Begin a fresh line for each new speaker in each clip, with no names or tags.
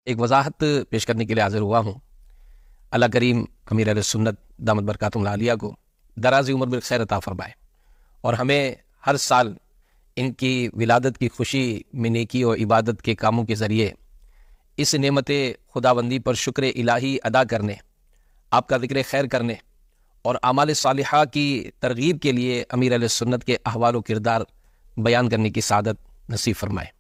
एक वजाहत पेश करने के लिए हाजिर हुआ हूँ। अल्लाह करीम अमीर अहले सुन्नत दामत बरकातुहुल आलिया को दराज़ी उम्र में खैर अता फरमाए और हमें हर साल इनकी विलादत की खुशी में नेकी और इबादत के कामों के ज़रिए इस नेमत खुदाबंदी पर शुक्र इलाही अदा करने, आपका ज़िक्र खैर करने और आमाल सालिहा की तरगीब के लिए अमीर अहले सुन्नत के अहवाल व किरदार बयान करने की सादत नसीब फरमाए।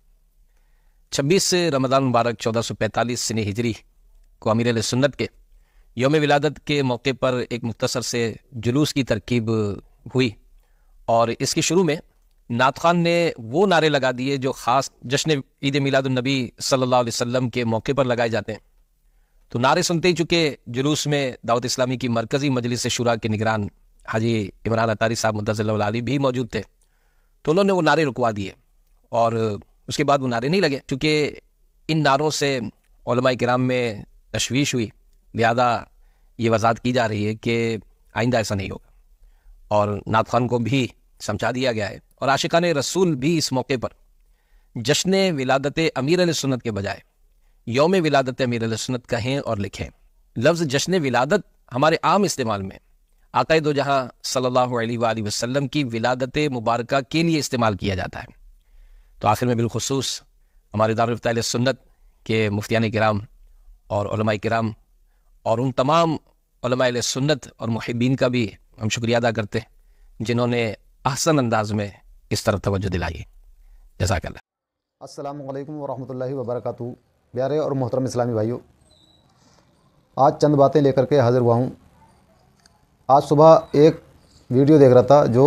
26 रमज़ान मुबारक 1445 सने हिजरी को अमीर अहले सुन्नत के यौम विलादत के मौके पर एक मुख्तसर से जुलूस की तरकीब हुई और इसके शुरू में नात खान ने वो नारे लगा दिए जो ख़ास जश्न ईद मिलादुन नबी सल्लल्लाहु अलैहि वसल्लम के मौके पर लगाए जाते हैं। तो नारे सुनते ही चुके जुलूस में दावत इस्लामी की मरकज़ी मजलिस शुरा के निगरान हाजी इमरान अतारी साहब मुद्दज़िल्लहुल आली भी मौजूद थे, तो उन्होंने वो नारे रुकवा दिए और उसके बाद वो नारे नहीं लगे, क्योंकि इन नारों से उलमाए किराम में तशवीश हुई। लिहाजा ये वजाहत की जा रही है कि आइंदा ऐसा नहीं होगा और नात खान को भी समझा दिया गया है और आशिकान रसूल भी इस मौके पर जश्न विलादत अमीर अहले सुन्नत के बजाय यौम विलादत अमीर अहले सुन्नत कहें और लिखें। लफ्ज़ जश्न विलादत हमारे आम इस्तेमाल में आक़ाए दो जहां सल्लल्लाहु अलैहि वसल्लम की विलादत मुबारका के लिए इस्तेमाल किया जाता है। तो आखिर में बिलखुसूस हमारे दारुल इफ्ता अहले सुन्नत के मुफ्तियान किराम और उलमाए किराम और उन तमाम उलमाए अहले सुन्नत और मुहिब्बीन का भी हम शुक्रिया अदा करते हैं जिन्होंने अहसन अंदाज में इस तरफ तवज्जो दिलाई। जज़ाकल्लाह।
अस्सलामु अलैकुम वरहमतुल्लाहि वबरकातुहू। प्यारे और मोहतरम इस्लामी भाइयों, आज चंद बातें लेकर के हाज़िर हुआ हूँ। आज सुबह एक वीडियो देख रहा था जो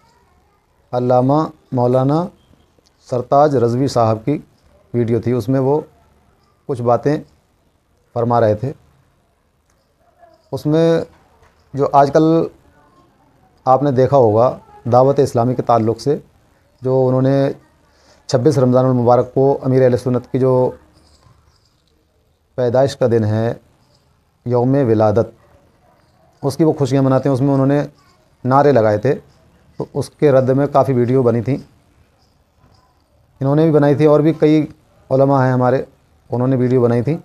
अल्लामा मौलाना सरताज रज़वी साहब की वीडियो थी। उसमें वो कुछ बातें फरमा रहे थे। उसमें जो आजकल आपने देखा होगा दावत इस्लामी के ताल्लुक़ से, जो उन्होंने 26 रमज़ानुल मुबारक को अमीर अहले सुन्नत की जो पैदाइश का दिन है यौम विलादत, उसकी वो खुशियाँ मनाते हैं, उसमें उन्होंने नारे लगाए थे। तो उसके रद्द में काफ़ी वीडियो बनी थी, इन्होंने भी बनाई थी और भी कई उलमा हैं हमारे, उन्होंने वीडियो बनाई थी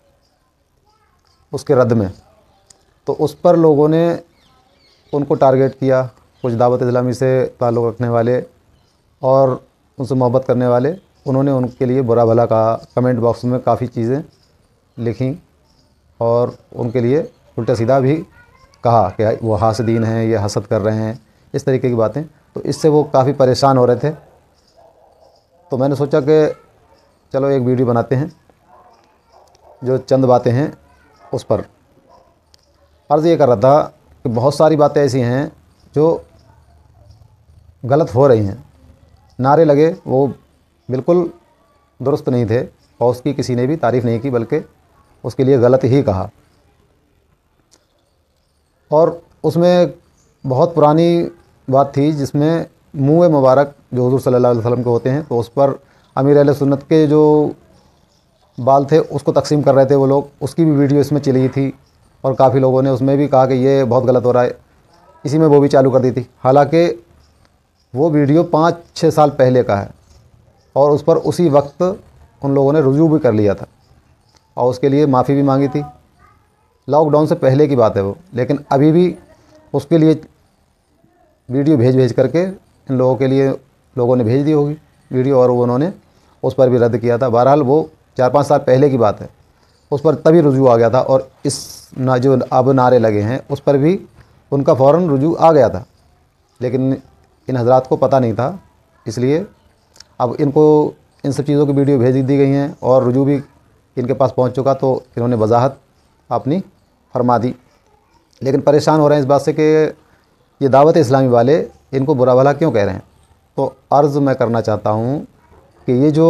उसके रद्द में। तो उस पर लोगों ने उनको टारगेट किया, कुछ दावत इस्लामी से ताल्लुक़ रखने वाले और उनसे मोहब्बत करने वाले, उन्होंने उनके लिए बुरा भला कहा। कमेंट बॉक्स में काफ़ी चीज़ें लिखी और उनके लिए उल्टा सीधा भी कहा कि वो हासदीन हैं, ये हसद कर रहे हैं, इस तरीके की बातें। तो इससे वो काफ़ी परेशान हो रहे थे। तो मैंने सोचा कि चलो एक वीडियो बनाते हैं, जो चंद बातें हैं उस पर अर्ज़ ये कर रहा था कि बहुत सारी बातें ऐसी हैं जो गलत हो रही हैं। नारे लगे वो बिल्कुल दुरुस्त नहीं थे और उसकी किसी ने भी तारीफ़ नहीं की, बल्कि उसके लिए गलत ही कहा। और उसमें बहुत पुरानी बात थी जिसमें मुँह मुबारक जो हुज़ूर सल्लल्लाहु अलैहि वसल्लम के होते हैं, तो उस पर अमीर अहले सुन्नत के जो बाल थे उसको तकसीम कर रहे थे वो लोग। उसकी भी वीडियो इसमें चली थी और काफ़ी लोगों ने उसमें भी कहा कि ये बहुत गलत हो रहा है, इसी में वो भी चालू कर दी थी। हालांकि वो वीडियो 5-6 साल पहले का है और उस पर उसी वक्त उन लोगों ने रुजू भी कर लिया था और उसके लिए माफ़ी भी मांगी थी। लॉकडाउन से पहले की बात है वो, लेकिन अभी भी उसके लिए वीडियो भेज करके इन लोगों के लिए लोगों ने भेज दी होगी वीडियो और वो उन्होंने उस पर भी रद्द किया था। बहरहाल वो 4-5 साल पहले की बात है, उस पर तभी रुजू आ गया था और इस जो अब नारे लगे हैं उस पर भी उनका फ़ौरन रुजू आ गया था, लेकिन इन हज़रात को पता नहीं था। इसलिए अब इनको इन सब चीज़ों की वीडियो भेज दी गई हैं और रुजू भी इनके पास पहुंच चुका, तो इन्होंने वजाहत अपनी फरमा दी। लेकिन परेशान हो रहे हैं इस बात से कि ये दावत इस्लामी वाले इनको बुरा भला क्यों कह रहे हैं। तो अर्ज़ मैं करना चाहता हूँ कि ये जो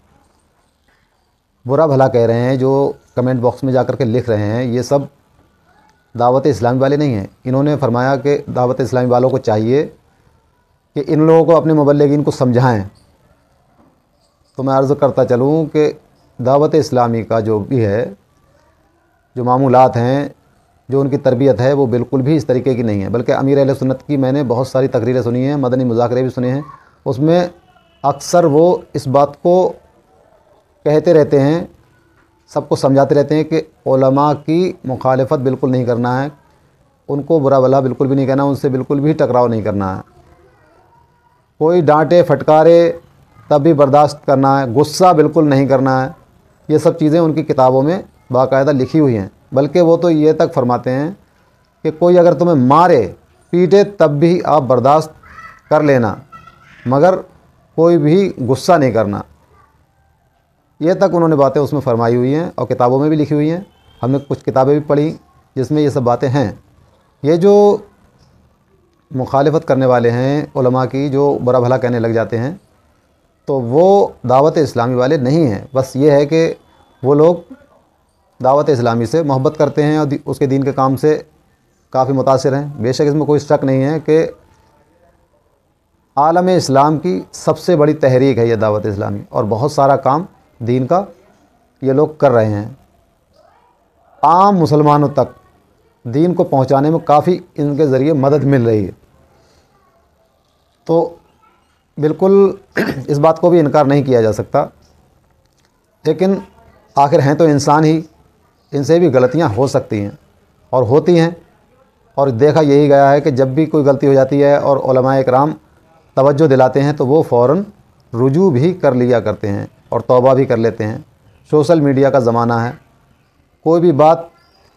बुरा भला कह रहे हैं, जो कमेंट बॉक्स में जाकर के लिख रहे हैं, ये सब दावत इस्लामी वाले नहीं हैं। इन्होंने फरमाया कि दावत इस्लामी वालों को चाहिए कि इन लोगों को अपने मुबल्लिगीन को समझाएं। तो मैं अर्ज़ करता चलूँ कि दावत इस्लामी का जो भी है, जो मामूलात हैं, जो उनकी तरबियत है, वो बिल्कुल भी इस तरीके की नहीं है। बल्कि अमीर अहले सुन्नत की मैंने बहुत सारी तकरीरें सुनी हैं, मदनी मुज़ाकरे भी सुने हैं, उसमें अक्सर वो इस बात को कहते रहते हैं सबको समझाते रहते हैं कि उलमा की मुखालफत बिल्कुल नहीं करना है, उनको बुरा भला बिल्कुल भी नहीं कहना, उनसे बिल्कुल भी टकराव नहीं करना है। कोई डांटे फटकारे तब भी बर्दाश्त करना है, गुस्सा बिल्कुल नहीं करना है। ये सब चीज़ें उनकी किताबों में बाकायदा लिखी हुई हैं। बल्कि वो तो ये तक फरमाते हैं कि कोई अगर तुम्हें मारे पीटे तब भी आप बर्दाश्त कर लेना, मगर कोई भी गुस्सा नहीं करना। ये तक उन्होंने बातें उसमें फरमाई हुई हैं और किताबों में भी लिखी हुई हैं। हमने कुछ किताबें भी पढ़ी जिसमें ये सब बातें हैं। ये जो मुखालिफत करने वाले हैं उलमा की, जो बुरा भला कहने लग जाते हैं, तो वो दावत इस्लामी वाले नहीं हैं। बस ये है कि वो लोग दावत इस्लामी से मोहब्बत करते हैं और उसके दीन के काम से काफ़ी मुतासिर हैं। बेशक इसमें कोई शक नहीं है कि आलम इस्लाम की सबसे बड़ी तहरीक है ये दावत इस्लामी, और बहुत सारा काम दीन का ये लोग कर रहे हैं। आम मुसलमानों तक दीन को पहुंचाने में काफ़ी इनके ज़रिए मदद मिल रही है। तो बिल्कुल इस बात को भी इनकार नहीं किया जा सकता। लेकिन आखिर हैं तो इंसान ही, इनसे भी गलतियां हो सकती हैं और होती हैं। और देखा यही गया है कि जब भी कोई गलती हो जाती है और उलमाए इकराम तवज्जो दिलाते हैं तो वो फ़ौरन रुजू भी कर लिया करते हैं और तौबा भी कर लेते हैं। सोशल मीडिया का ज़माना है, कोई भी बात,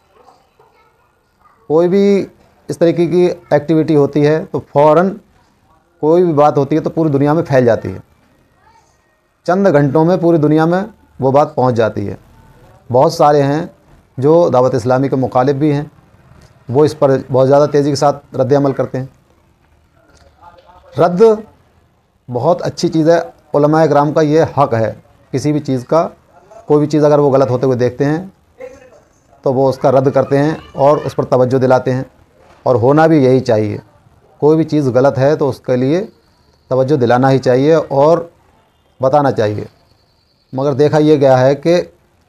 कोई भी इस तरीके की एक्टिविटी होती है तो फ़ौरन कोई भी बात होती है तो पूरी दुनिया में फैल जाती है। चंद घंटों में पूरी दुनिया में वो बात पहुंच जाती है। बहुत सारे हैं जो दावत इस्लामी के मुखालिफ भी हैं, वो इस पर बहुत ज़्यादा तेज़ी के साथ रद्द अमल करते हैं। रद्द बहुत अच्छी चीज़ है, उलमाए इकराम का ये हक़ है। किसी भी चीज़ का, कोई भी चीज़ अगर वो गलत होते हुए देखते हैं तो वो उसका रद्द करते हैं और उस पर तवज्जो दिलाते हैं, और होना भी यही चाहिए। कोई भी चीज़ गलत है तो उसके लिए तवज्जो दिलाना ही चाहिए और बताना चाहिए। मगर देखा ये गया है कि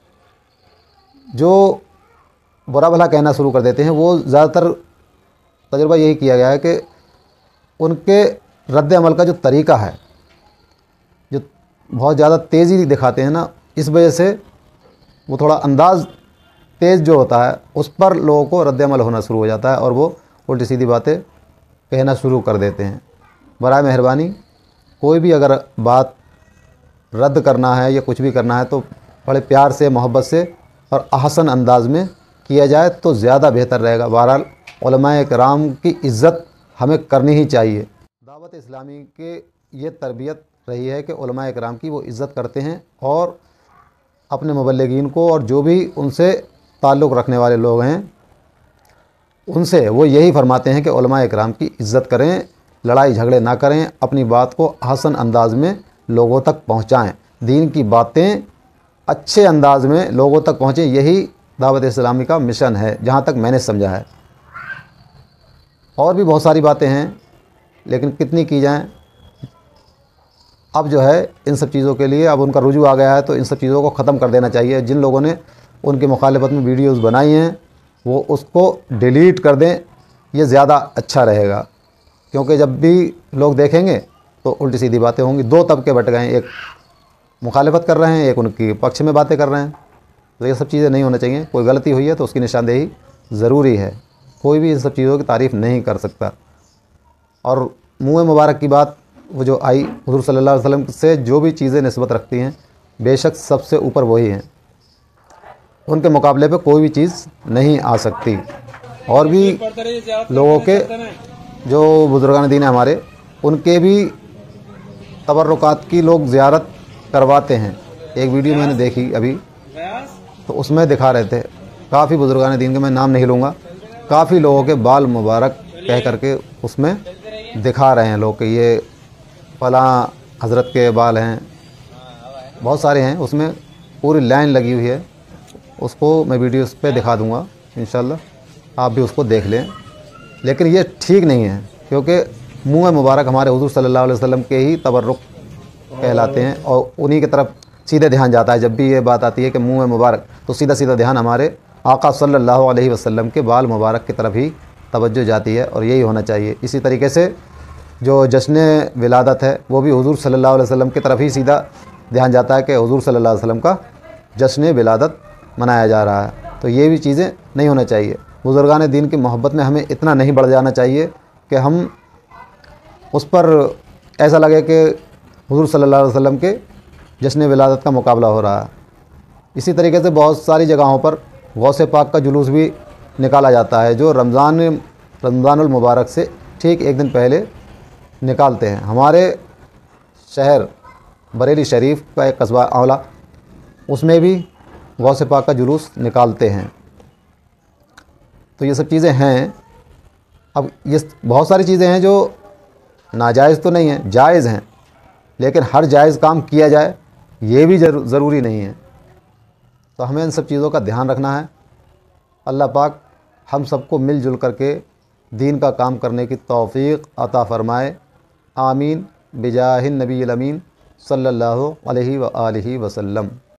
जो बुरा भला कहना शुरू कर देते हैं, वो ज़्यादातर तजुर्बा यही किया गया है कि उनके रद्द अमल का जो तरीक़ा है, जो बहुत ज़्यादा तेज़ी दिखाते हैं ना, इस वजह से वो थोड़ा अंदाज़ तेज़ जो होता है उस पर लोगों को रद्द अमल होना शुरू हो जाता है और वो उल्टी सीधी बातें कहना शुरू कर देते हैं। बराए मेहरबानी कोई भी अगर बात रद्द करना है या कुछ भी करना है तो बड़े प्यार से, मोहब्बत से और अहसन अंदाज में किया जाए तो ज़्यादा बेहतर रहेगा। बहरहाल उलमाए किराम की इज़्ज़त हमें करनी ही चाहिए। दावत इस्लामी के ये तरबियत रही है कि उलमाए किराम की वो इज़्ज़त करते हैं और अपने मुबल्लिगीन को और जो भी उनसे ताल्लुक़ रखने वाले लोग हैं उनसे वो यही फरमाते हैं कि उलमाए इकराम की इज़्ज़त करें, लड़ाई झगड़े ना करें, अपनी बात को हसन अंदाज में लोगों तक पहुँचाएँ, दीन की बातें अच्छे अंदाज में लोगों तक पहुँचें। यही दावत इस्लामी का मिशन है, जहाँ तक मैंने समझा है। और भी बहुत सारी बातें हैं, लेकिन कितनी की जाएँ। अब जो है इन सब चीज़ों के लिए अब उनका रुजू आ गया है, तो इन सब चीज़ों को ख़त्म कर देना चाहिए। जिन लोगों ने उनकी मुखालिफत में वीडियोज़ बनाई हैं वो उसको डिलीट कर दें, ये ज़्यादा अच्छा रहेगा। क्योंकि जब भी लोग देखेंगे तो उल्टी सीधी बातें होंगी। दो तबके बट गए हैं, एक मुखालिफत कर रहे हैं, एक उनकी पक्ष में बातें कर रहे हैं। तो ये सब चीज़ें नहीं होना चाहिए। कोई गलती हुई है तो उसकी निशानदेही ज़रूरी है। कोई भी इन सब चीज़ों की तारीफ़ नहीं कर सकता। और मुँह मुबारक की बात वो जो आई, हुज़ूर सल्लल्लाहु अलैहि वसल्लम से जो भी चीज़ें निस्बत रखती हैं, बेशक सबसे ऊपर वही हैं, उनके मुकाबले पे कोई भी चीज़ नहीं आ सकती। और भी लोगों के जो बुज़ुर्गान दीन है हमारे, उनके भी तबर्रुकात की लोग ज़ियारत करवाते हैं। एक वीडियो मैंने देखी अभी, तो उसमें दिखा रहे थे काफ़ी बुज़ुर्गान दीन के, मैं नाम नहीं लूँगा, काफ़ी लोगों के बाल मुबारक कह करके उसमें दिखा रहे हैं लोग कि ये फ़लाँ हज़रत के बाल हैं। बहुत सारे हैं, उसमें पूरी लाइन लगी हुई है। उसको मैं वीडियोस पे दिखा दूंगा इंशाल्लाह, आप भी उसको देख लें। लेकिन ये ठीक नहीं है, क्योंकि मुँह मुबारक हमारे हुज़ूर सल्लल्लाहु अलैहि वसल्लम के ही तबर्रुक कहलाते हैं और उन्हीं की तरफ सीधे ध्यान जाता है। जब भी ये बात आती है कि मुँह मुबारक, तो सीधा सीधा ध्यान हमारे आका सल्लल्लाहु अलैहि वसल्लम के बाल मुबारक की तरफ ही तवज्जो जाती है, और यही होना चाहिए। इसी तरीके से जो जश्न विलादत है वो भी हुज़ूर सल्लल्लाहु अलैहि वसल्लम की तरफ ही सीधा ध्यान जाता है कि हुज़ूर सल्लल्लाहु अलैहि वसल्लम का जश्न विलादत मनाया जा रहा है। तो ये भी चीज़ें नहीं होना चाहिए। बुज़ुर्गान दीन की मोहब्बत में हमें इतना नहीं बढ़ जाना चाहिए कि हम उस पर ऐसा लगे कि हुज़ूर सल्लल्लाहु अलैहि वसल्लम के जश्न विलादत का मुकाबला हो रहा है। इसी तरीके से बहुत सारी जगहों पर गौसे पाक का जुलूस भी निकाला जाता है, जो रमज़ानुल मुबारक से ठीक एक दिन पहले निकालते हैं। हमारे शहर बरेली शरीफ का एक कस्बा आंवला, उसमें भी गौसे पाक का जुलूस निकालते हैं। तो ये सब चीज़ें हैं। अब ये बहुत सारी चीज़ें हैं जो नाजायज़ तो नहीं हैं, जायज़ हैं, लेकिन हर जायज़ काम किया जाए ये भी ज़रूरी नहीं है। तो हमें इन सब चीज़ों का ध्यान रखना है। अल्लाह पाक हम सबको मिलजुल करके दीन का काम करने की तौफ़ीक़ अता फ़रमाए। आमीन बिजाहिन नबील अमीन सल्लल्लाहु अलैहि व आलिहि वसल्लम।